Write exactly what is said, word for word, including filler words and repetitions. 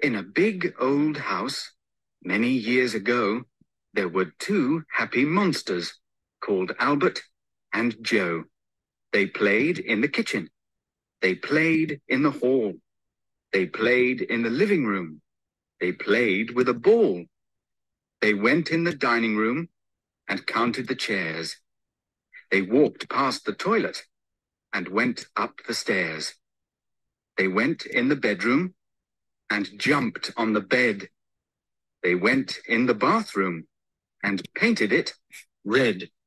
In a big old house, many years ago, there were two happy monsters called Albert and Joe. They played in the kitchen. They played in the hall. They played in the living room. They played with a ball. They went in the dining room and counted the chairs. They walked past the toilet and went up the stairs. They went in the bedroom and jumped on the bed. They went in the bathroom and painted it red.